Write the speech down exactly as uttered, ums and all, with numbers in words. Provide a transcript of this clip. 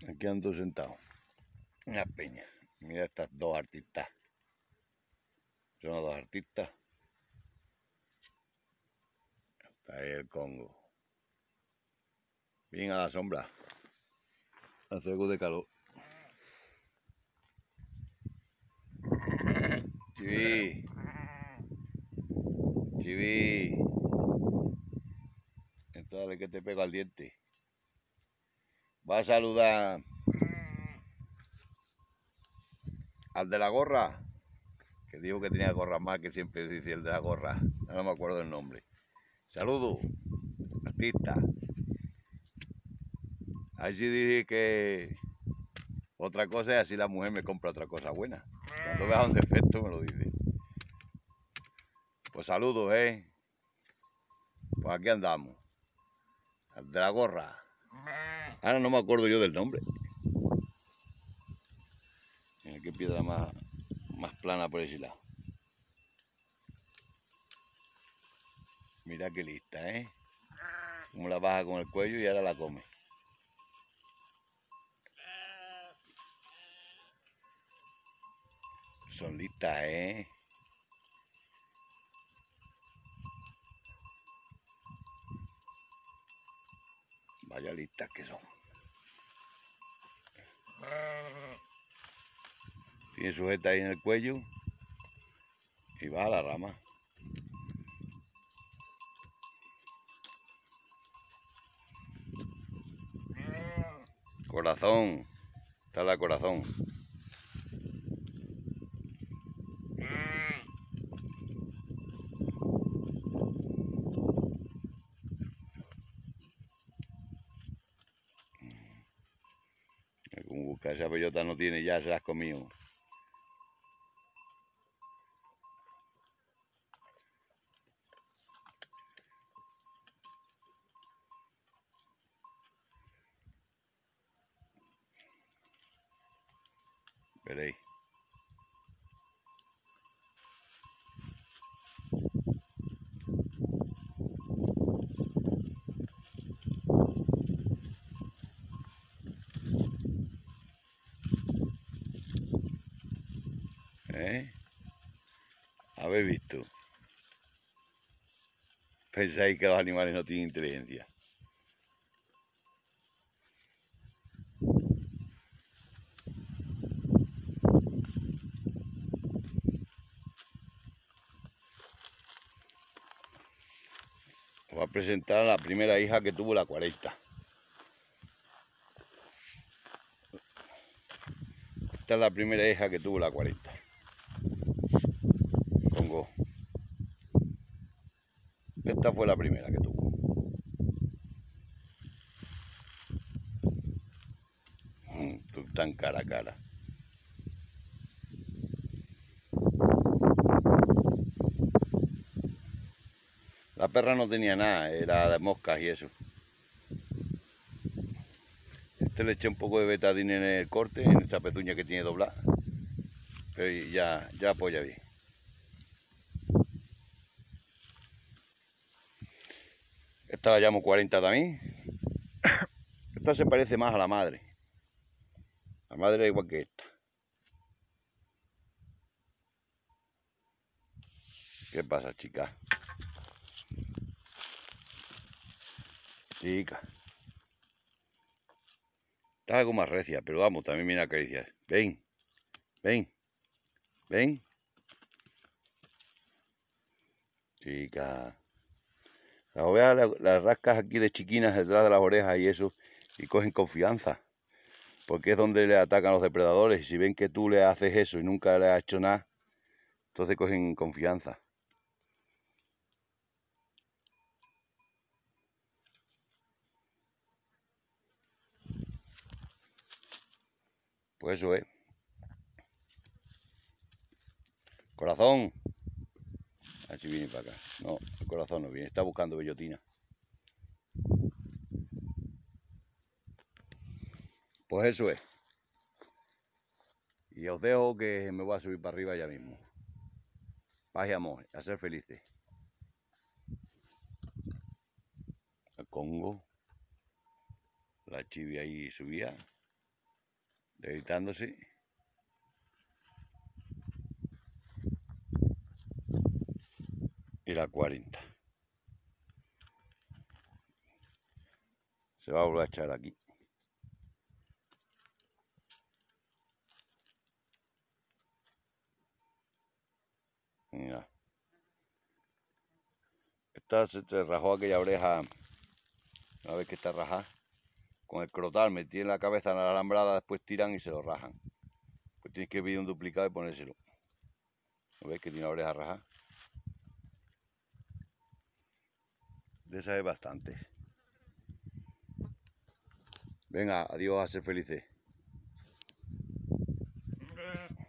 Aquí ando sentado en la peña. Mira estas dos artistas. Son los dos artistas. Está ahí el Congo. Bien a la sombra. Hace algo de calor. Chiví. Chiví. Entonces que te pego al diente. Va a saludar al de la gorra, que dijo que tenía gorra más, que siempre dice el de la gorra. No me acuerdo el nombre. Saludo, artista. Ahí sí dije que otra cosa es así la mujer me compra otra cosa buena. Cuando vea un defecto me lo dice. Pues saludos, eh. Pues aquí andamos. Al de la gorra. Ahora no me acuerdo yo del nombre. Mira qué piedra más, más plana por ese lado. Mira qué lista, ¿eh? Como la baja con el cuello y ahora la come. Son listas, ¿eh? Vaya listas que son. Tiene sujeta ahí en el cuello y va a la rama. Corazón, está la corazón. Como buscar esa bellota no tiene ya, se las has comido. Veréis. ¿Eh? ¿Habéis visto? Pensáis que los animales no tienen inteligencia. Os voy a presentar a la primera hija que tuvo la cuarenta. Esta es la primera hija que tuvo la cuarenta. Congo. Esta fue la primera que tuvo. Tú tan cara a cara. La perra no tenía nada, era de moscas y eso. Este le eché un poco de betadine en el corte, en esta pezuña que tiene doblada. Pero ya, ya apoya bien. Esta la llamo cuarenta también. Esta se parece más a la madre. La madre es igual que esta. ¿Qué pasa, chica? Chica. Está algo más recia, pero vamos, también viene a acariciar. Ven, ven, ven. Chica. Las ovejas las, las rascas aquí de chiquinas detrás de las orejas y eso, y cogen confianza. Porque es donde le atacan los depredadores. Y si ven que tú le haces eso y nunca le has hecho nada, entonces cogen confianza. Pues eso es. Corazón. Así viene para acá. No, el corazón no viene. Está buscando bellotina. Pues eso es. Y os dejo que me voy a subir para arriba ya mismo. Paz y amor, a ser felices. El Congo. La chivi ahí subía. deleitándose. Y la cuarenta. Se va a volver a echar aquí. Mira. Esta se te rajó aquella oreja, una vez que está rajada, con el crotal metí en la cabeza en la alambrada, después tiran y se lo rajan. Pues tienes que pedir un duplicado y ponérselo. ¿No ves que tiene la oreja rajada? De esas hay bastantes. Venga, adiós, a ser felices.